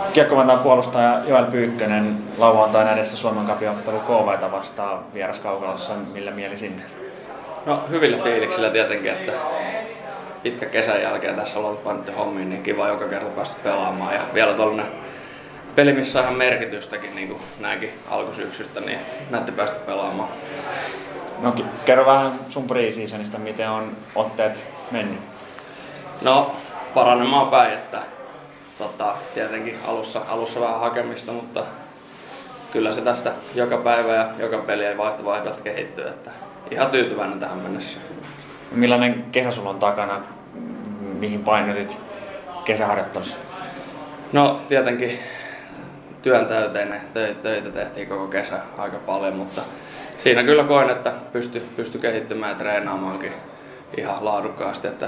Kiekkovaltaan puolustaja Joel Pyykkönen lauantaina edessä Suomen Cupin ottelu KV:tä vastaan vieraskaukalossa. Millä mieli sinne? No hyvillä fiiliksillä tietenkin, että pitkä kesän jälkeen tässä on ollut pannut hommiin, niin kiva joka kerta päästä pelaamaan. Ja vielä tuollainen peli, missä on ihan merkitystäkin, niin kuin näinkin alkusyksystä, niin näette päästä pelaamaan. No kerro vähän sun pre-seasonista, miten on otteet mennyt? No paranemaan päin, että tietenkin alussa vähän hakemista, mutta kyllä se tästä joka päivä ja joka peli ei vaihtovaihdolta kehittyy, että ihan tyytyväinen tähän mennessä. Millainen kesä sulla on takana? Mihin painotit kesäharjoittelussa? No tietenkin työn täyteinen, töitä tehtiin koko kesä aika paljon, mutta siinä kyllä koen, että pysty kehittymään ja treenaamaankin ihan laadukkaasti, että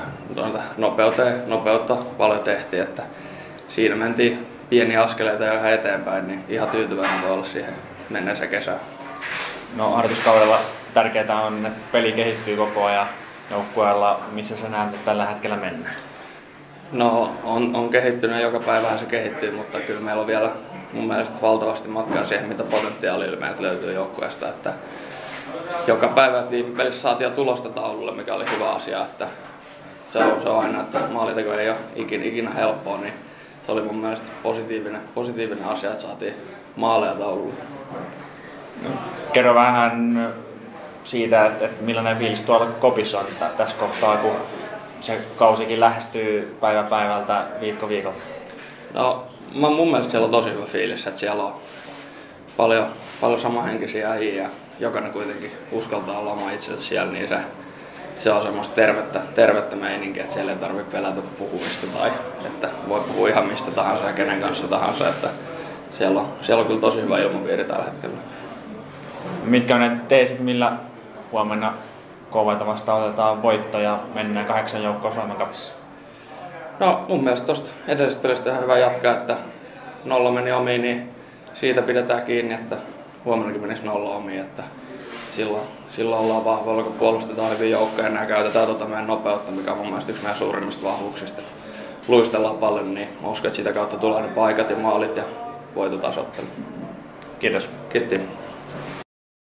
nopeutta paljon tehtiin, että siinä mentiin pieniä askeleita jo ihan eteenpäin, niin ihan tyytyväinen voi olla siihen menneeseen kesään. No harjoituskaudella tärkeää on, että peli kehittyy koko ajan joukkueella. Missä sä näet, että tällä hetkellä mennään? No on kehittynyt ja joka päivähän se kehittyy, mutta kyllä meillä on vielä mun mielestä valtavasti matkaa siihen, mitä potentiaalia meiltä löytyy joukkueesta. Että joka päivä, että viime pelissä saatiin jo tulosta taululle, mikä oli hyvä asia. Että se on aina, että maalinteko ei ole ikinä helppoa, niin se oli mun mielestä positiivinen asia, että saatiin maaleja taululle. No, kerro vähän siitä, että millainen fiilis tuolla kopissa on tässä kohtaa, kun se kausikin lähestyy päivä päivältä, viikko viikolta. No mun mielestä siellä on tosi hyvä fiilis, että siellä on paljon samanhenkisiä äijä ja jokainen kuitenkin uskaltaa olla oma itsensä siellä, niin se on semmoista tervettä meininkiä, että siellä ei tarvitse pelätä puhumista tai että voi puhua ihan mistä tahansa ja kenen kanssa tahansa, että siellä on kyllä tosi hyvä ilmapiiri tällä hetkellä. Mitkä on ne teesit, millä huomenna KV:tä vastaan otetaan voitto ja mennään 8 joukkoon Suomen Cupissa? No mun mielestä tuosta edellisestä pelistä ihan hyvä jatkaa, että 0 meni omiin, niin siitä pidetään kiinni, että huomennakin menisi 0 omiin, että silloin ollaan vahvoilla, kun puolustetaan hyvin joukkoja ja käytetään meidän nopeutta, mikä on mun mielestä yksi meidän suurimmista vahvuuksista. Että luistellaan paljon, niin uskon, että sitä kautta tulee ne paikat ja maalit ja voitot asottelu. Kiitos. Kiitos.